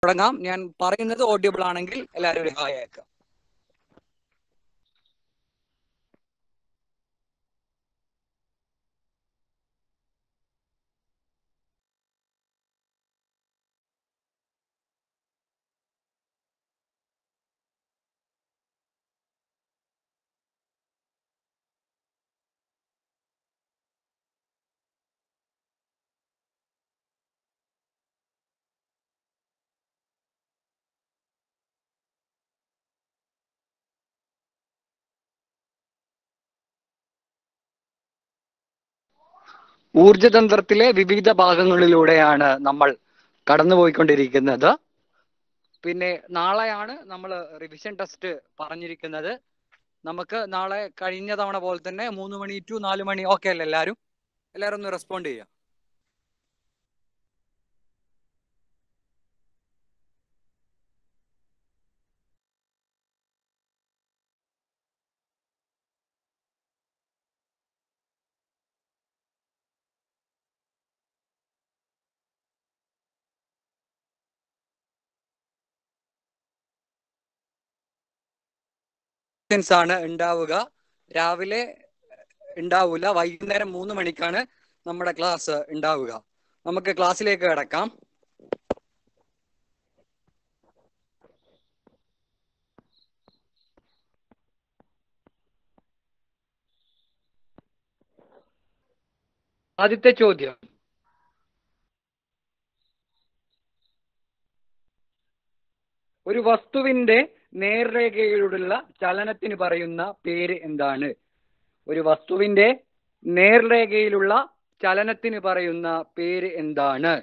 തുടങ്ങാം. ഞാൻ പറയുന്നത് ഓഡിയബിൾ ആണെങ്കിൽ എല്ലാവരും ഒരു ഹായ് അയക്കാം. ഊർജതന്ത്രത്തിലെ വിവിധ ഭാഗങ്ങളിലൂടെയാണ് നമ്മൾ കടന്നുപോയിക്കൊണ്ടിരിക്കുന്നത്. പിന്നെ നാളെയാണ് നമ്മൾ റിവിഷൻ ടെസ്റ്റ് പറഞ്ഞിരിക്കുന്നത്. നമുക്ക് നാളെ കഴിഞ്ഞ തവണ പോലെ തന്നെ 3 മണി to 4 മണി ഓക്കെ അല്ലേ? എല്ലാവരും ഒന്ന് റെസ്പോണ്ട് ചെയ്യാം. ആണ് ഉണ്ടാവുക. രാവിലെ ഉണ്ടാവില്ല, വൈകുന്നേരം 3 മണിക്കാണ് നമ്മുടെ ക്ലാസ് ഉണ്ടാവുക. നമുക്ക് ക്ലാസ്സിലേക്ക് കിടക്കാം. ആദ്യത്തെ ചോദ്യം, ഒരു വസ്തുവിന്റെ നേർരേഖയിലുള്ള ചലനത്തിന് പറയുന്ന പേര് എന്താണ്? ഒരു വസ്തുവിന്റെ നേർരേഖയിലുള്ള ചലനത്തിന് പറയുന്ന പേര് എന്താണ്?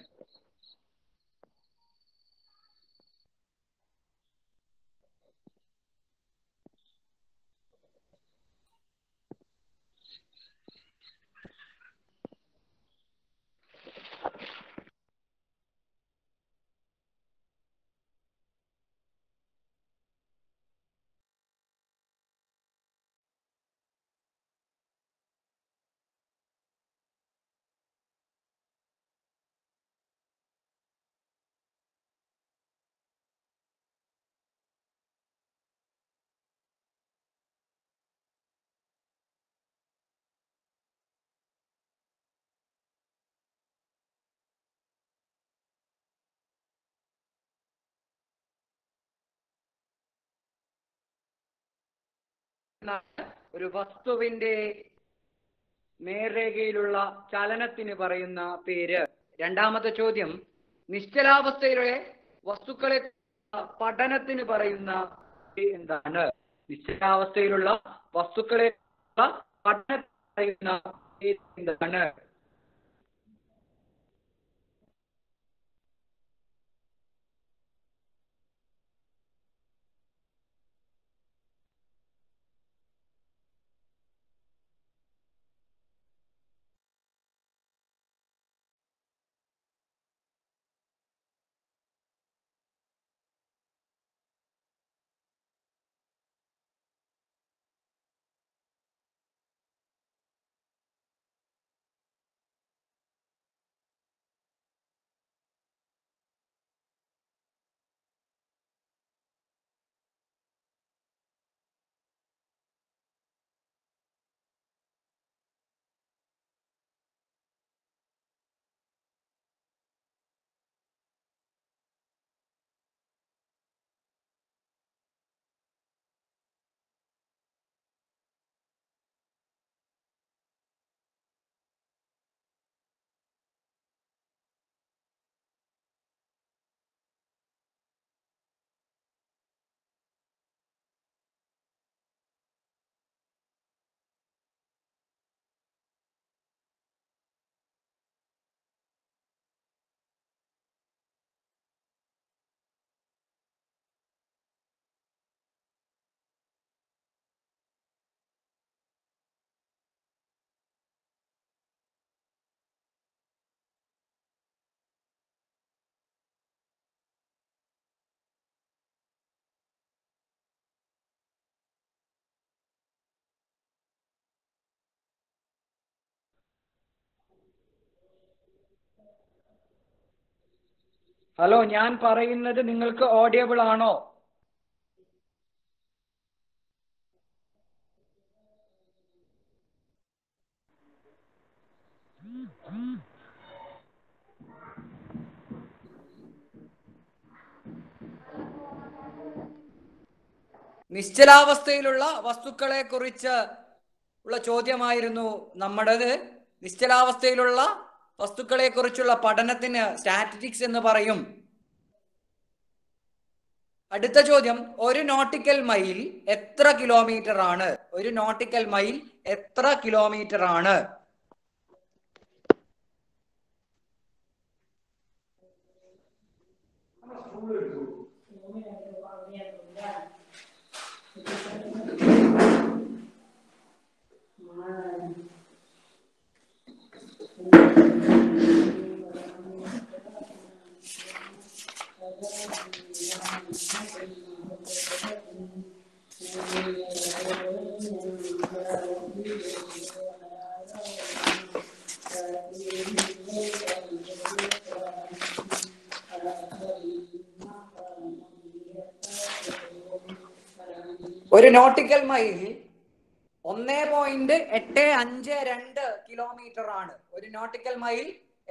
ഒരു വസ്തുവിന്റെ നേർരേഖയിലുള്ള ചലനത്തിന് പറയുന്ന പേര്. രണ്ടാമത്തെ ചോദ്യം, നിശ്ചലാവസ്ഥയിലെ വസ്തുക്കളെ പഠനത്തിന് പറയുന്ന പേര് എന്താണ്? നിശ്ചലാവസ്ഥയിലുള്ള വസ്തുക്കളെ പഠനത്തിന് പറയുന്ന പേര് എന്താണ്? ഹലോ, ഞാൻ പറയുന്നത് നിങ്ങൾക്ക് ഓഡിയബിൾ ആണോ? നിശ്ചലാവസ്ഥയിലുള്ള വസ്തുക്കളെ കുറിച്ച് ഉള്ള ചോദ്യമായിരുന്നു നമ്മുടേത്. നിശ്ചലാവസ്ഥയിലുള്ള വസ്തുക്കളെ കുറിച്ചുള്ള പഠനത്തിന് സ്റ്റാറ്റിസ്റ്റിക്സ് എന്ന് പറയും. അടുത്ത ചോദ്യം, ഒരു നോട്ടിക്കൽ മൈൽ എത്ര കിലോമീറ്റർ ആണ്? ഒരു നോട്ടിക്കൽ മൈൽ എത്ര കിലോമീറ്റർ ആണ്? ഒരു നോട്ടിക്കൽ മൈൽ 1.852 കിലോമീറ്റർ ആണ്. ഒരു നോട്ടിക്കൽ മൈൽ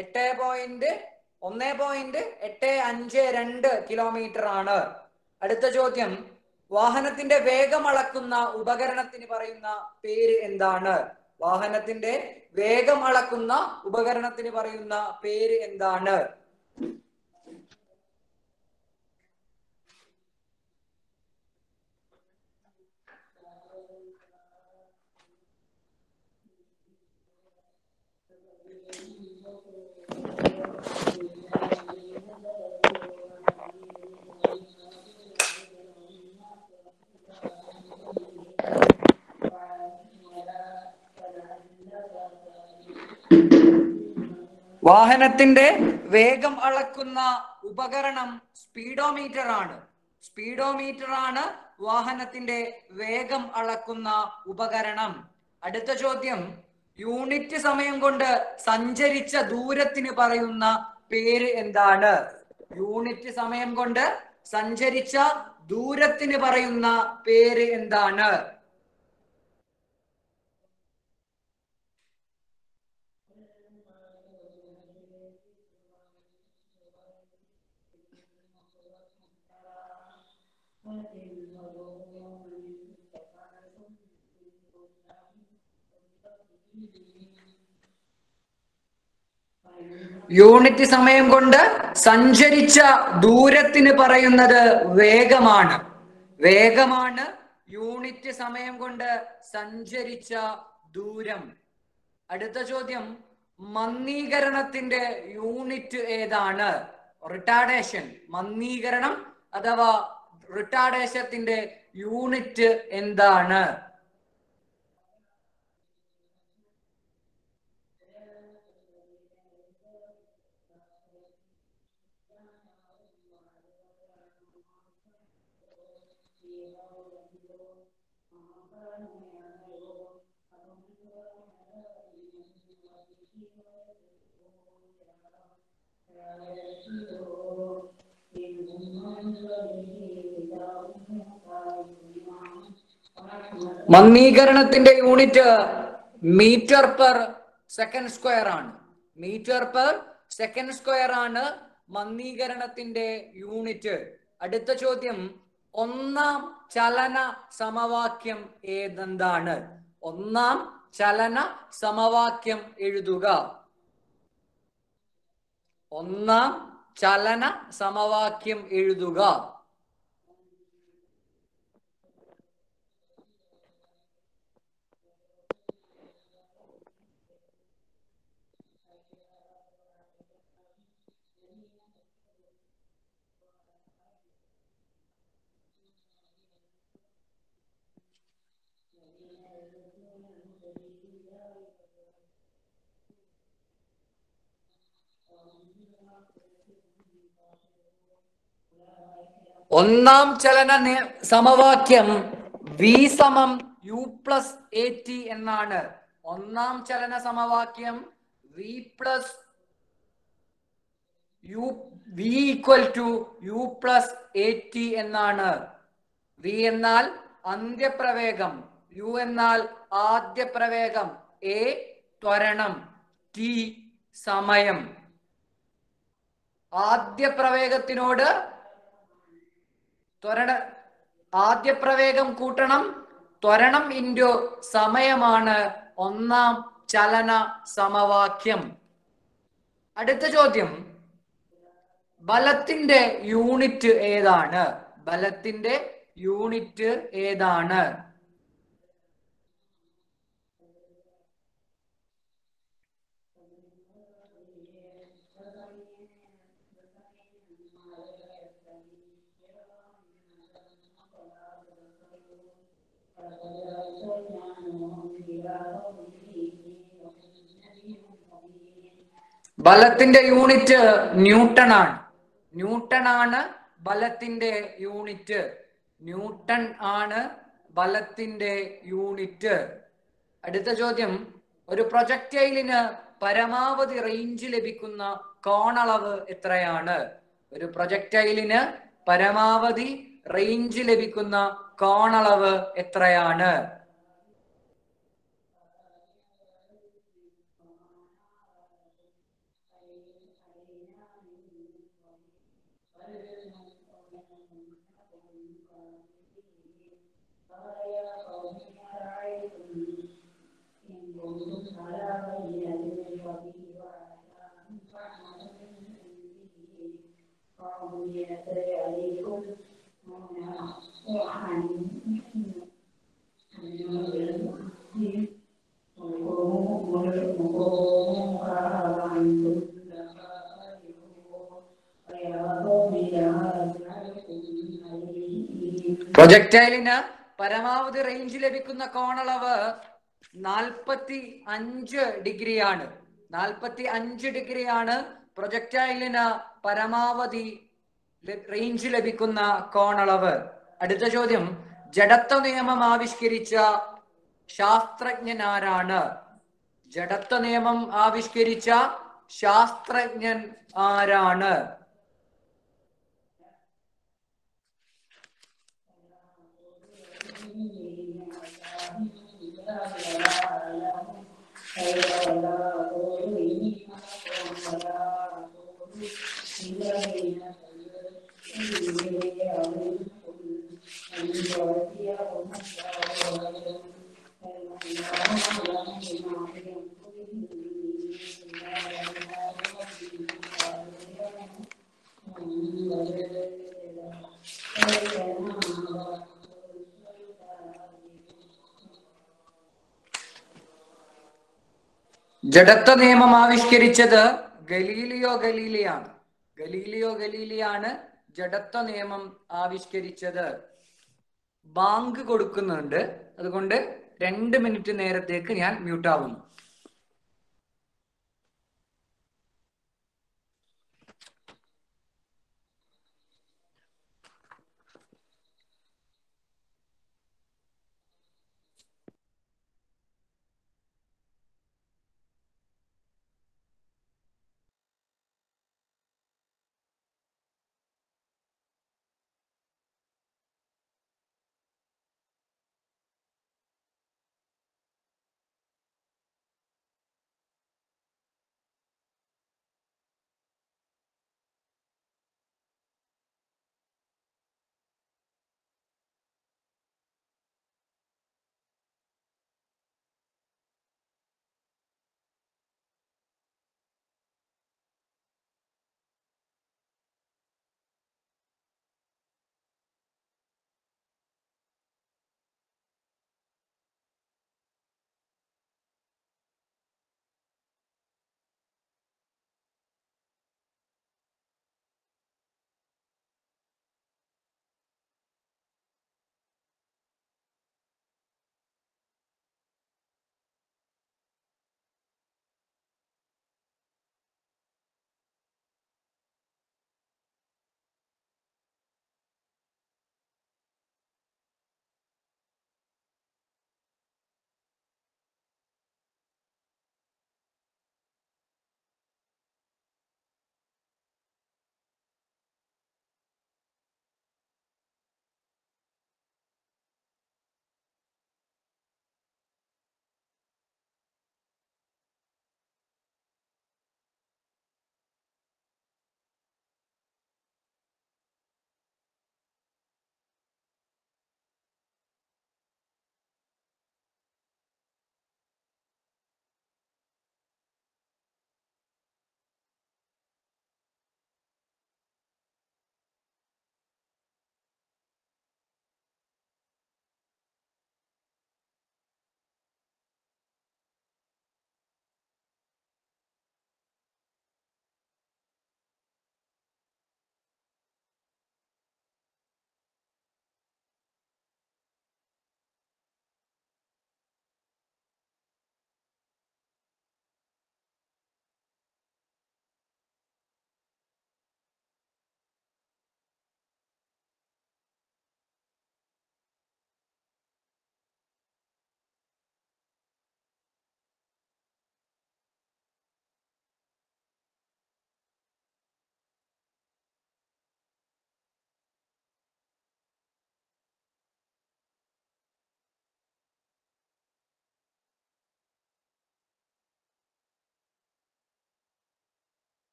1.852 കിലോമീറ്റർ ആണ്. അടുത്ത ചോദ്യം, വാഹനത്തിന്റെ വേഗം അളക്കുന്ന ഉപകരണത്തിന് പറയുന്ന പേര് എന്താണ്? വാഹനത്തിന്റെ വേഗം അളക്കുന്ന ഉപകരണത്തിന് പറയുന്ന പേര് എന്താണ്? വാഹനത്തിന്റെ വേഗം അളക്കുന്ന ഉപകരണം സ്പീഡോമീറ്റർ ആണ്. സ്പീഡോമീറ്റർ ആണ് വാഹനത്തിന്റെ വേഗം അളക്കുന്ന ഉപകരണം. അടുത്ത ചോദ്യം, യൂണിറ്റ് സമയം കൊണ്ട് സഞ്ചരിച്ച ദൂരത്തിന് പറയുന്ന പേര് എന്താണ്? യൂണിറ്റ് സമയം കൊണ്ട് സഞ്ചരിച്ച ദൂരത്തിന് പറയുന്ന പേര് എന്താണ്? യൂണിറ്റ് സമയം കൊണ്ട് സഞ്ചരിച്ച ദൂരത്തിന് പറയുന്നത് വേഗമാണ്. വേഗമാണ് യൂണിറ്റ് സമയം കൊണ്ട് സഞ്ചരിച്ച ദൂരം. അടുത്ത ചോദ്യം, മന്ദീകരണത്തിന്റെ യൂണിറ്റ് ഏതാണ്? റിട്ടാർഡേഷൻ. മന്ദീകരണം അഥവാ റിട്ടാർഡേഷന്റെ യൂണിറ്റ് എന്താണ്? മന്ദീകരണത്തിന്റെ unit metre per second square ആണ്. മീറ്റർ പെർ സെക്കൻഡ് സ്ക്വയർ ആണ് മന്ദീകരണത്തിന്റെ യൂണിറ്റ്. അടുത്ത ചോദ്യം, ഒന്നാം ചലന സമവാക്യം ഏതെന്താണ്? ഒന്നാം ചലന സമവാക്യം എഴുതുക. ഒന്നാം ചലന സമവാക്യം എഴുതുക. ഒന്നാം ചലന സമവാക്യം V സമം U പ്ലസ് AT എന്നാണ്. ഒന്നാം ചലന സമവാക്യം V plus U V equal to U plus A T എന്നാണ്. വി എന്നാൽ അന്ത്യപ്രവേഗം, യു എന്നാൽ ആദ്യ പ്രവേഗം, എ ത്വരണം, ടി സമയം. ആദ്യ പ്രവേഗത്തിനോട് ആദ്യ പ്രവേഗം കൂട്ടണം, ത്വരണം ഇൻറ്റു സമയമാണ് ഒന്നാം ചലന സമവാക്യം. അടുത്ത ചോദ്യം, ബലത്തിന്റെ യൂണിറ്റ് ഏതാണ്? ബലത്തിന്റെ യൂണിറ്റ് ഏതാണ്? ബലത്തിന്റെ യൂണിറ്റ് ന്യൂട്ടൺ ആണ്. ന്യൂട്ടൺ ആണ് ബലത്തിന്റെ യൂണിറ്റ്. ന്യൂട്ടൺ ആണ് ബലത്തിന്റെ യൂണിറ്റ്. അടുത്ത ചോദ്യം, ഒരു പ്രൊജക്ടൈലിന് പരമാവധി റേഞ്ച് ലഭിക്കുന്ന കോണളവ് എത്രയാണ്? ഒരു പ്രൊജക്ടൈലിന് പരമാവധി റേഞ്ച് ലഭിക്കുന്ന കോണളവ് എത്രയാണ്? പ്രൊജക്ടൈലിന് പരമാവധി റേഞ്ച് ലഭിക്കുന്ന കോണളവ് 45 ഡിഗ്രിയാണ്. 45 ഡിഗ്രിയാണ് പ്രൊജക്ടൈലിന് പരമാവധി റേഞ്ച് ലഭിക്കുന്ന കോണളവ്. അടുത്ത ചോദ്യം, ജഡത്വ നിയമം ആവിഷ്കരിച്ച ശാസ്ത്രജ്ഞൻ ആരാണ്? ജഡത്വ നിയമം ആവിഷ്കരിച്ച ശാസ്ത്രജ്ഞൻ ആരാണ്? ജഡത്വ നിയമം ആവിഷ്കരിച്ചത് ഗലീലിയോ ഗലീലിയാണ്. ഗലീലിയോ ഗലീലിയാണ് ജഡത്വ നിയമം ആവിഷ്കരിച്ചത്. ബാങ്ക് കൊടുക്കുന്നുണ്ട്, അതുകൊണ്ട് 2 മിനിറ്റ് നേരത്തേക്ക് ഞാൻ മ്യൂട്ട് ആവുന്നു.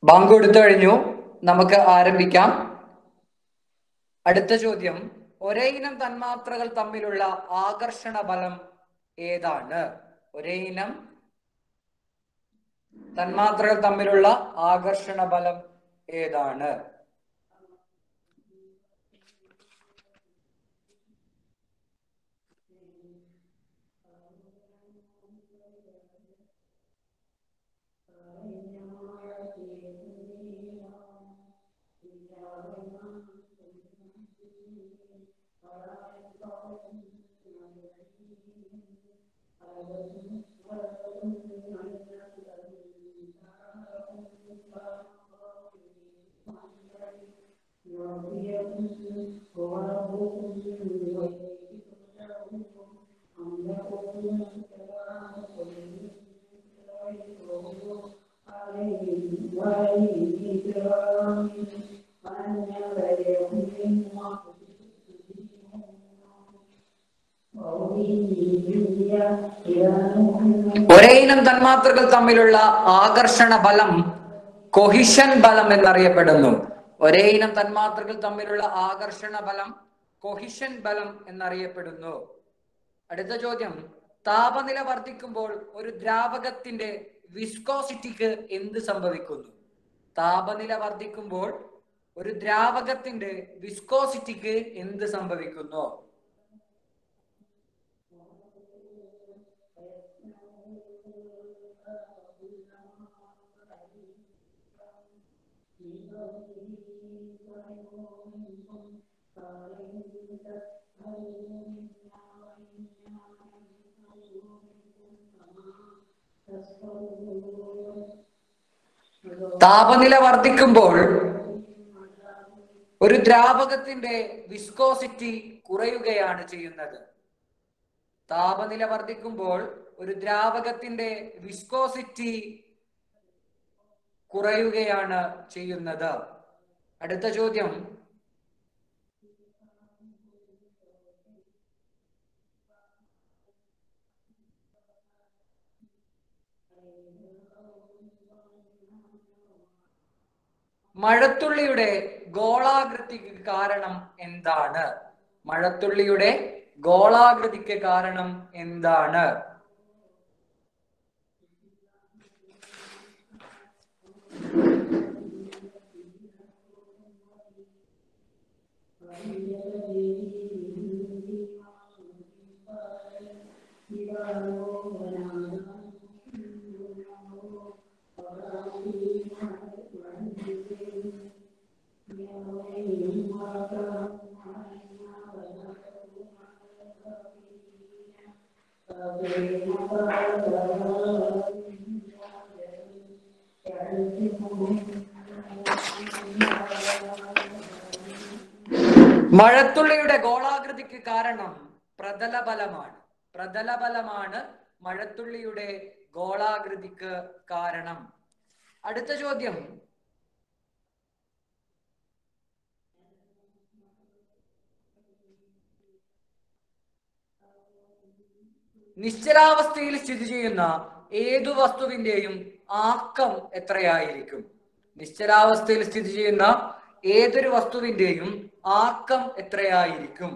ബാങ്ക് കൊടുത്തു കഴിഞ്ഞു, നമുക്ക് ആരംഭിക്കാം. അടുത്ത ചോദ്യം, ഒരേ ഇനം തന്മാത്രകൾ തമ്മിലുള്ള ആകർഷണ ബലം ഏതാണ്? ഒരേ ഇനം തന്മാത്രകൾ തമ്മിലുള്ള ആകർഷണ ബലം ഏതാണ്? ഒരേ ഇനം തന്മാത്രകൾ തമ്മിലുള്ള ആകർഷണ ബലം കൊഹിഷൻ ബലം എന്നറിയപ്പെടുന്നു. ഒരേ ഇനം തന്മാത്രകൾ തമ്മിലുള്ള ആകർഷണ ബലം കൊഹിഷൻ ബലം എന്നറിയപ്പെടുന്നു. അടുത്ത ചോദ്യം, താപനില വർദ്ധിക്കുമ്പോൾ ഒരു ദ്രാവകത്തിന്റെ വിസ്കോസിറ്റിക്ക് എന്ത് സംഭവിക്കുന്നു? താപനില വർദ്ധിക്കുമ്പോൾ ഒരു ദ്രാവകത്തിന്റെ വിസ്കോസിറ്റിക്ക് എന്ത് സംഭവിക്കുന്നു? താപനില വർദ്ധിക്കുമ്പോൾ ഒരു ദ്രാവകത്തിന്റെ വിസ്കോസിറ്റി കുറയുകയാണ് ചെയ്യുന്നത്. താപനില വർദ്ധിക്കുമ്പോൾ ഒരു ദ്രാവകത്തിന്റെ വിസ്കോസിറ്റി കുറയുകയാണ് ചെയ്യുന്നത്. അടുത്ത ചോദ്യം, മഴത്തുള്ളിയുടെ ഗോളാകൃതിക്ക് കാരണം എന്താണ്? മഴത്തുള്ളിയുടെ ഗോളാകൃതിക്ക് കാരണം എന്താണ്? മഴത്തുള്ളിയുടെ ഗോളാകൃതിക്ക് കാരണം പ്രതലബലമാണ്. പ്രതലബലമാണ് മഴത്തുള്ളിയുടെ ഗോളാകൃതിക്ക് കാരണം. അടുത്ത ചോദ്യം, നിശ്ചലാവസ്ഥയിൽ സ്ഥിതി ചെയ്യുന്ന ഏതു വസ്തുവിന്റെയും ആക്കം എത്രയായിരിക്കും? നിശ്ചലാവസ്ഥയിൽ സ്ഥിതി ചെയ്യുന്ന ഏതൊരു വസ്തുവിന്റെയും ആക്കം എത്രയായിരിക്കും?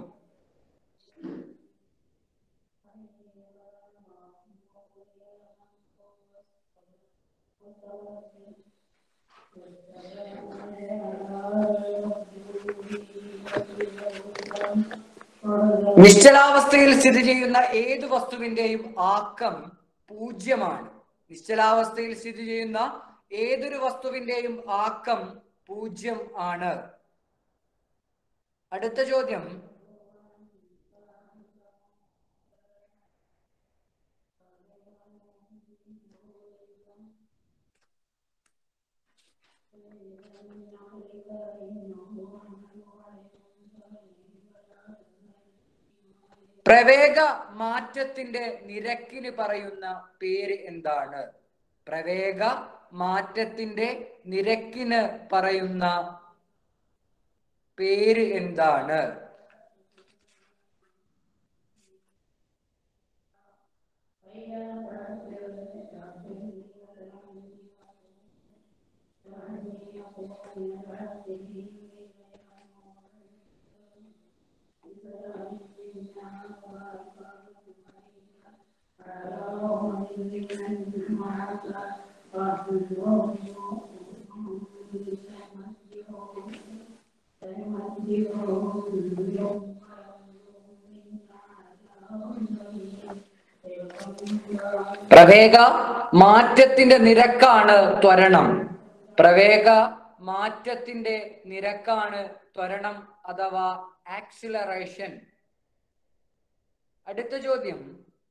നിശ്ചലാവസ്ഥയിൽ സ്ഥിതി ചെയ്യുന്ന ഏതു വസ്തുവിന്റെയും ആക്കം 0 നിശ്ചലാവസ്ഥയിൽ സ്ഥിതി ചെയ്യുന്ന ഏതൊരു വസ്തുവിന്റെയും ആക്കം 0 അടുത്ത ചോദ്യം, പ്രവേഗ മാറ്റത്തിന്റെ നിരക്കിന് പറയുന്ന പേര് എന്താണ്? പ്രവേഗ മാറ്റത്തിന്റെ നിരക്കിന് പറയുന്ന പേര് എന്താണ്? പ്രവേഗ മാറ്റത്തിന്റെ നിരക്കാണ് ത്വരണം. പ്രവേഗ മാറ്റത്തിന്റെ നിരക്കാണ് ത്വരണം അഥവാ ആക്സിലറേഷൻ. അടുത്ത ചോദ്യം,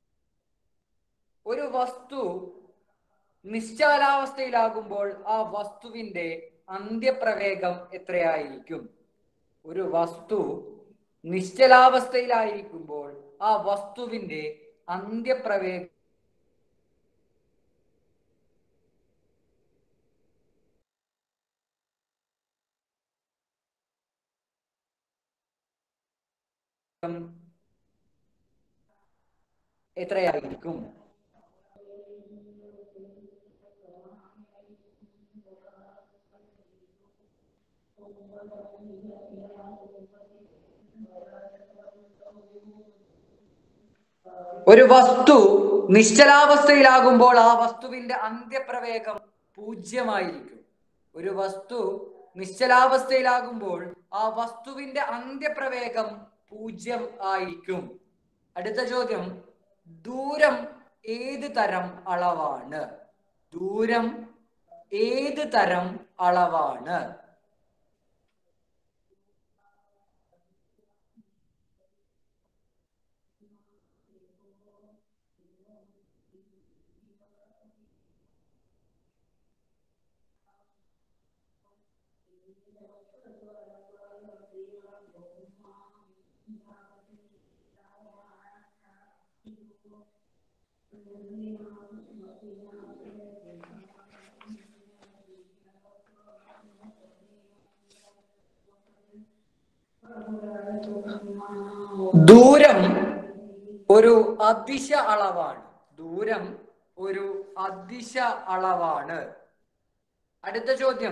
ഒരു വസ്തു നിശ്ചലാവസ്ഥയിലാകുമ്പോൾ ആ വസ്തുവിന്റെ അന്ത്യപ്രവേഗം എത്രയായിരിക്കും? ഒരു വസ്തു നിശ്ചലാവസ്ഥയിലായിരിക്കുമ്പോൾ ആ വസ്തുവിന്റെ അന്ത്യപ്രവേഗം എത്രയായിരിക്കും? ഒരു വസ്തു നിശ്ചലാവസ്ഥയിലാകുമ്പോൾ ആ വസ്തുവിന്റെ അന്ത്യപ്രവേഗം 0 ആയിരിക്കും. ഒരു വസ്തു നിശ്ചലാവസ്ഥയിലാകുമ്പോൾ ആ വസ്തുവിന്റെ അന്ത്യപ്രവേഗം 0 ആയിരിക്കും. അടുത്ത ചോദ്യം, ദൂരം ഏത് തരം അളവാണ്? ദൂരം ഏത് തരം അളവാണ്? ദൂരം ഒരു അദിശ അളവാണ്. ദൂരം ഒരു അദിശ അളവാണ്. അടുത്ത ചോദ്യം,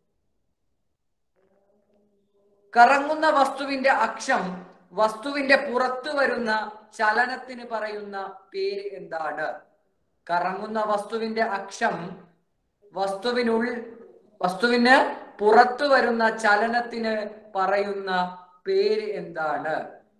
കറങ്ങുന്ന വസ്തുവിന്റെ അക്ഷം വസ്തുവിന്റെ പുറത്തു വരുന്ന ചലനത്തിന് പറയുന്ന പേര് എന്താണ്? കറങ്ങുന്ന വസ്തുവിന്റെ അക്ഷം വസ്തുവിന് പുറത്തു വരുന്ന ചലനത്തിന് പറയുന്ന പേര് എന്താണ്?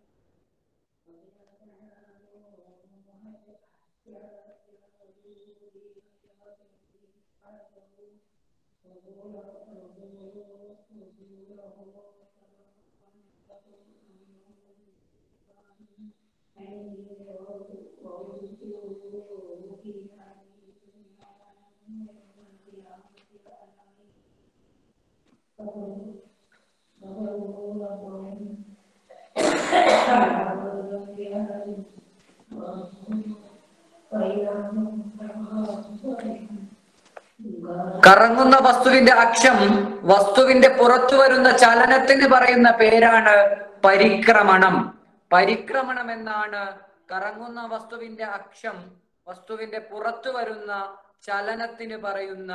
കറങ്ങുന്ന വസ്തുവിന്റെ അക്ഷം വസ്തുവിന്റെ പുറത്തു വരുന്ന ചലനത്തിന് പറയുന്ന പേരാണ് പരിക്രമണം. പരിക്രമണം എന്നാണ് കറങ്ങുന്ന വസ്തുവിന്റെ അക്ഷം വസ്തുവിന്റെ പുറത്തു വരുന്ന ചലനത്തിന് പറയുന്ന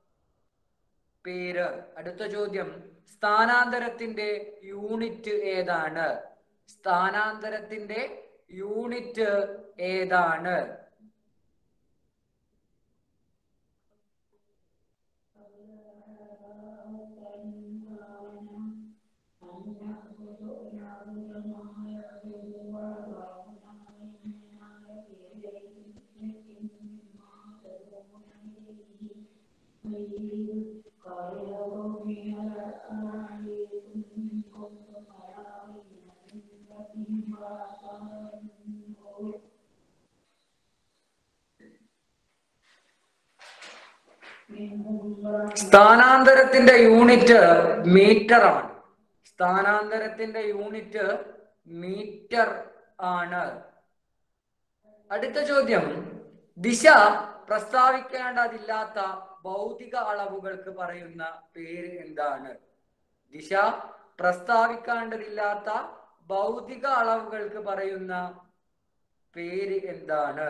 പേര്. അടുത്ത ചോദ്യം, സ്ഥാനാന്തരത്തിന്റെ യൂണിറ്റ് ഏതാണ്? സ്ഥാനാന്തരത്തിന്റെ യൂണിറ്റ് ഏതാണ്? സ്ഥാനാന്തരത്തിന്റെ യൂണിറ്റ് മീറ്റർ ആണ്. സ്ഥാനാന്തരത്തിന്റെ യൂണിറ്റ് മീറ്റർ ആണ്. അടുത്ത ചോദ്യം, ദിശ പ്രസ്താവിക്കേണ്ടതില്ലാത്ത ഭൗതിക അളവുകൾക്ക് പറയുന്ന പേര് എന്താണ്? ദിശ പ്രസ്താവിക്കേണ്ടതില്ലാത്ത ഭൗതിക അളവുകൾക്ക് പറയുന്ന പേര് എന്താണ്?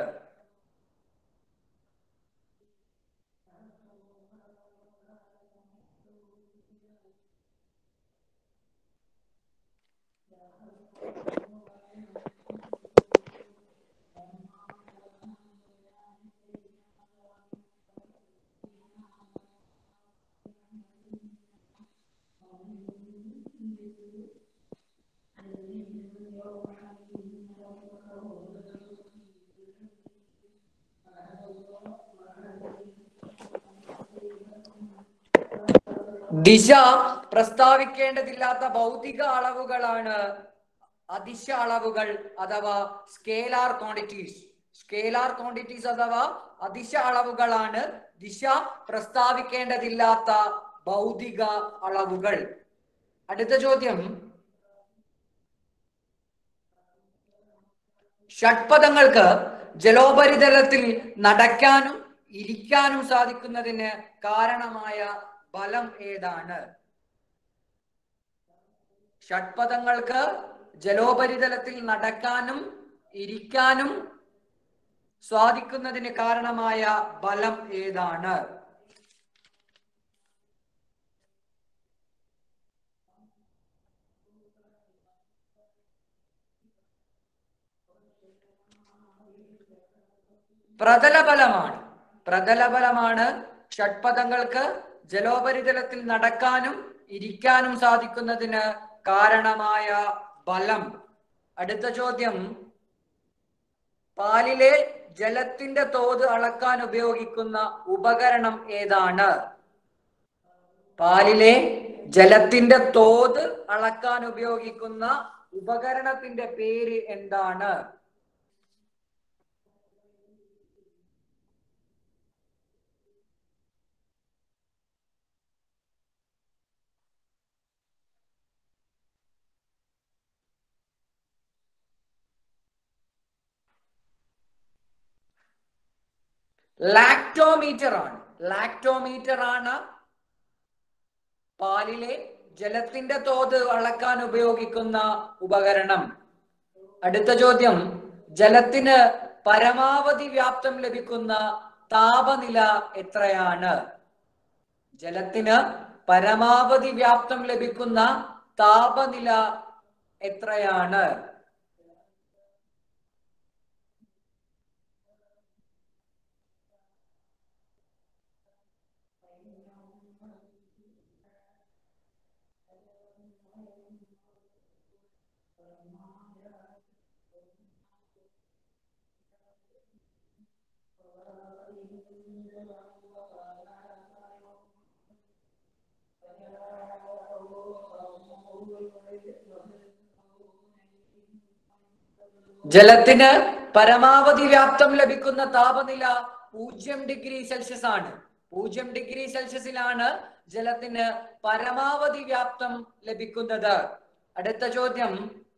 ദിശ പ്രസ്താവിക്കേണ്ടതില്ലാത്ത ഭൗതിക അളവുകളാണ് അദിശ അളവുകൾ അഥവാ സ്കേലാർ ക്വാണ്ടിറ്റീസ്. സ്കേലാർ ക്വാണ്ടിറ്റീസ് അഥവാ അദിശ അളവുകളാണ് ദിശ പ്രസ്താവിക്കേണ്ടതില്ലാത്ത ഭൗതിക അളവുകൾ. അടുത്ത ചോദ്യം, ഷഡ്പദങ്ങൾക്ക് ജലോപരിതലത്തിൽ നടക്കാനും ഇരിക്കാനും സാധിക്കുന്നതിന് കാരണമായ ബലം ഏതാണ്? ഷഡ്പദങ്ങൾക്ക് ജലോപരിതലത്തിൽ നടക്കാനും ഇരിക്കാനും സാധിക്കുന്നതിന് കാരണമായ ബലം ഏതാണ്? പ്രതലബലമാണ്. പ്രതലബലമാണ് ഷഡ്പദങ്ങൾക്ക് ജലോപരിതലത്തിൽ നടക്കാനും ഇരിക്കാനും സാധിക്കുന്നതിന് കാരണമായ ബലം. അടുത്ത ചോദ്യം, പാലിലെ ജലത്തിന്റെ തോത് അളക്കാൻ ഉപയോഗിക്കുന്ന ഉപകരണം ഏതാണ്? പാലിലെ ജലത്തിന്റെ തോത് അളക്കാൻ ഉപയോഗിക്കുന്ന ഉപകരണത്തിന്റെ പേര് എന്താണ്? ലാക്ടോമീറ്റർ ആണ്. ലാക്ടോമീറ്റർ ആണ് പാലിലെ ജലത്തിന്റെ തോത് അളക്കാൻ ഉപയോഗിക്കുന്ന ഉപകരണം. അടുത്ത ചോദ്യം, ജലത്തിന് പരമാവധി വ്യാപ്തം ലഭിക്കുന്ന താപനില എത്രയാണ്? ജലത്തിന് പരമാവധി വ്യാപ്തം ലഭിക്കുന്ന താപനില എത്രയാണ്? ജലത്തിന് പരമാവധി വ്യാപ്തം ലഭിക്കുന്ന താപനില 0 ഡിഗ്രി സെൽഷ്യസ് ആണ്. 0 ഡിഗ്രി സെൽഷ്യസിലാണ് ജലത്തിന് പരമാവധി വ്യാപ്തം ലഭിക്കുന്നത്. അടുത്ത ചോദ്യം,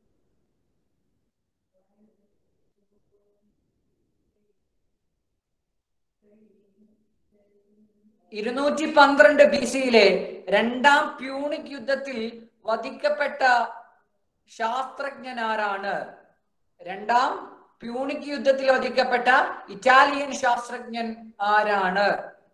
212 BC-യിലെ രണ്ടാം പ്യൂണിക് യുദ്ധത്തിൽ വധിക്കപ്പെട്ട ശാസ്ത്രജ്ഞനാരാണ്? രണ്ടാം പ്യൂണിക് യുദ്ധത്തിൽ വധിക്കപ്പെട്ട ഇറ്റാലിയൻ ശാസ്ത്രജ്ഞൻ ആരാണ്?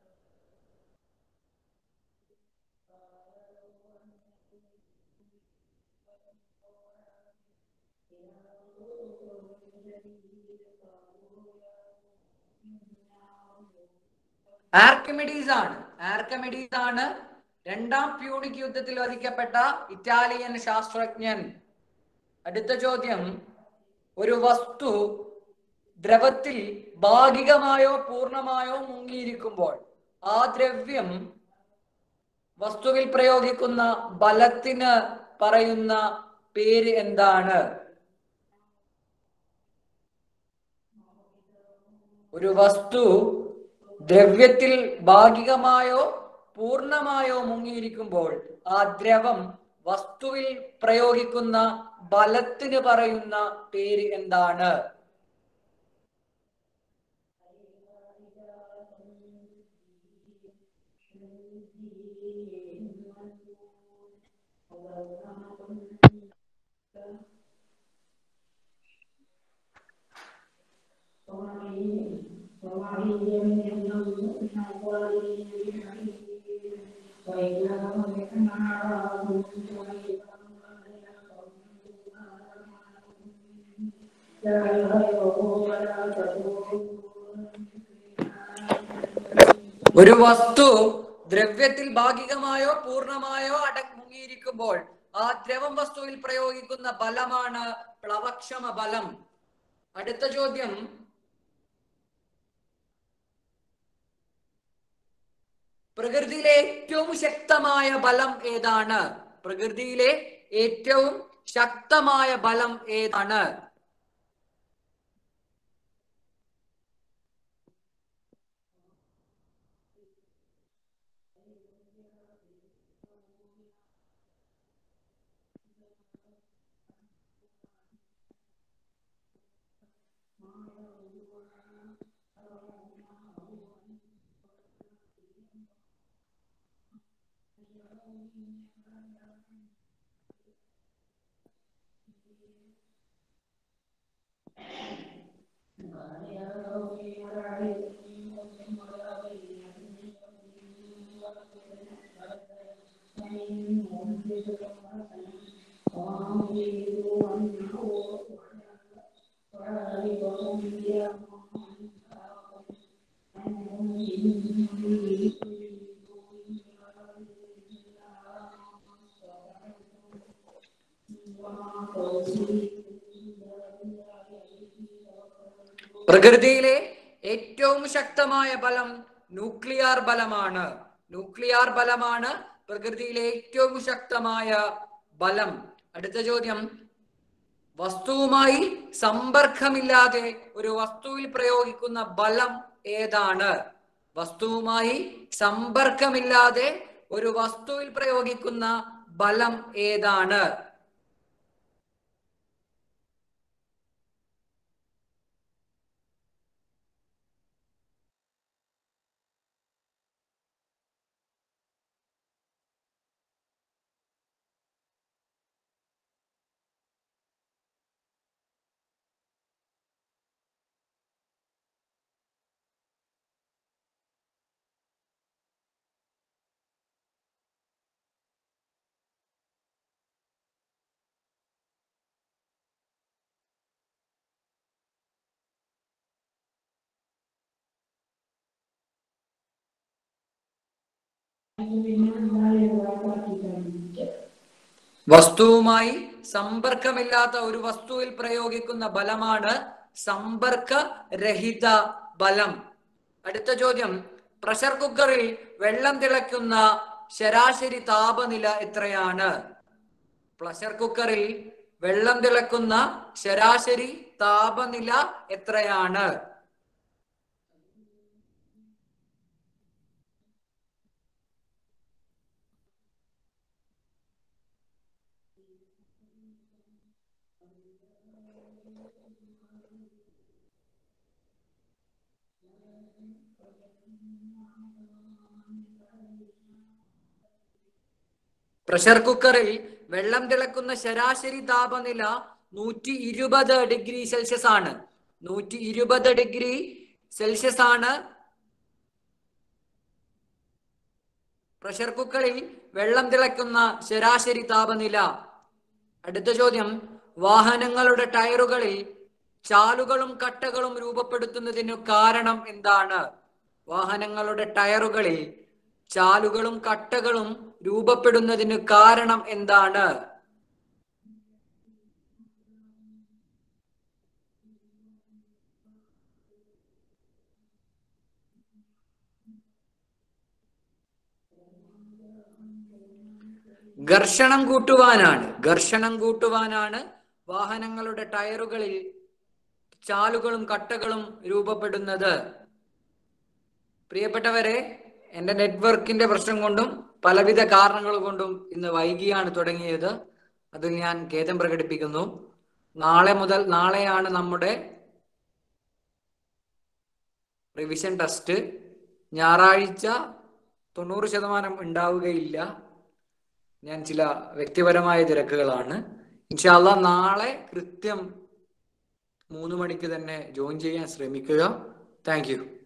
ആർക്കിമിഡീസ് ആണ്. ആർക്കിമിഡീസ് ആണ് രണ്ടാം പ്യൂണിക് യുദ്ധത്തിൽ വധിക്കപ്പെട്ട ഇറ്റാലിയൻ ശാസ്ത്രജ്ഞൻ. അടുത്ത ചോദ്യം, ഒരു വസ്തു ദ്രവത്തിൽ ഭാഗികമായോ പൂർണ്ണമായോ മുങ്ങിയിരിക്കുമ്പോൾ ആ ദ്രവ്യം വസ്തുവിൽ പ്രയോഗിക്കുന്ന ബലത്തിന് പറയുന്ന പേര് എന്താണ്? ഒരു വസ്തു ദ്രവ്യത്തിൽ ഭാഗികമായോ പൂർണ്ണമായോ മുങ്ങിയിരിക്കുമ്പോൾ ആ ദ്രവം വസ്തുവിൽ പ്രയോഗിക്കുന്ന ബലത്തിന് പറയുന്ന പേര് എന്താണ്? ഒരു വസ്തു ദ്രവ്യത്തിൽ ഭാഗികമായോ പൂർണ്ണമായോ മുങ്ങിയിരിക്കുമ്പോൾ ആ ദ്രവം വസ്തുവിൽ പ്രയോഗിക്കുന്ന ബലമാണ് പ്ലവക്ഷമ ബലം. അടുത്ത ചോദ്യം, പ്രകൃതിയിലെ ഏറ്റവും ശക്തമായ ബലം ഏതാണ്? പ്രകൃതിയിലെ ഏറ്റവും ശക്തമായ ബലം ഏതാണ്? പ്രകൃതിയിലെ ഏറ്റവും ശക്തമായ ബലം ന്യൂക്ലിയർ ബലമാണ്. ന്യൂക്ലിയർ ബലമാണ് പ്രകൃതിയിലെ ഏറ്റവും ശക്തമായ ബലം. അടുത്ത ചോദ്യം, വസ്തുവുമായി സമ്പർക്കമില്ലാതെ ഒരു വസ്തുവിൽ പ്രയോഗിക്കുന്ന ബലം ഏതാണ്? വസ്തുവുമായി സമ്പർക്കമില്ലാതെ ഒരു വസ്തുവിൽ പ്രയോഗിക്കുന്ന ബലം ഏതാണ്? വസ്തുവുമായി സമ്പർക്കമില്ലാത്ത ഒരു വസ്തുവിൽ പ്രയോഗിക്കുന്ന ബലമാണ് സമ്പർക്കരഹിത ബലം. അടുത്ത ചോദ്യം, പ്രഷർ കുക്കറിൽ വെള്ളം തിളയ്ക്കുന്ന ശരാശരി താപനില എത്രയാണ്? പ്രഷർ കുക്കറിൽ വെള്ളം തിളക്കുന്ന ശരാശരി താപനില എത്രയാണ്? പ്രഷർ കുക്കറിൽ വെള്ളം തിളക്കുന്ന ശരാശരി താപനില 120 ഡിഗ്രി സെൽഷ്യസ് ആണ്. 120 ഡിഗ്രി സെൽഷ്യസ് ആണ് പ്രഷർ കുക്കറിൽ വെള്ളം തിളക്കുന്ന ശരാശരി താപനില. അടുത്ത ചോദ്യം, വാഹനങ്ങളുടെ ടയറുകളിൽ ചാലുകളും കട്ടകളും രൂപപ്പെടുത്തുന്നതിനു കാരണം എന്താണ്? വാഹനങ്ങളുടെ ടയറുകളിൽ ചാലുകളും കട്ടകളും രൂപപ്പെടുന്നതിന് കാരണം എന്താണ്? ഘർഷണം കൂട്ടുവാനാണ്. ഘർഷണം കൂട്ടുവാനാണ് വാഹനങ്ങളുടെ ടയറുകളിൽ ചാലുകളും കട്ടകളും രൂപപ്പെടുന്നത്. പ്രിയപ്പെട്ടവരെ, എൻ്റെ നെറ്റ്വർക്കിന്റെ പ്രശ്നം കൊണ്ടും പലവിധ കാരണങ്ങൾ കൊണ്ടും ഇന്ന് വൈകിയാണ് തുടങ്ങിയത്. അതിൽ ഞാൻ ഖേദം പ്രകടിപ്പിക്കുന്നു. നാളെയാണ് നമ്മുടെ റിവിഷൻ ടെസ്റ്റ്. ഞായറാഴ്ച 90% ഉണ്ടാവുകയില്ല. ഞാൻ ചില വ്യക്തിപരമായ തിരക്കുകളാണ്. ഇൻഷാ അല്ലാഹ് നാളെ കൃത്യം 3 മണിക്ക് തന്നെ ജോയിൻ ചെയ്യാൻ ശ്രമിക്കുക. Thank U.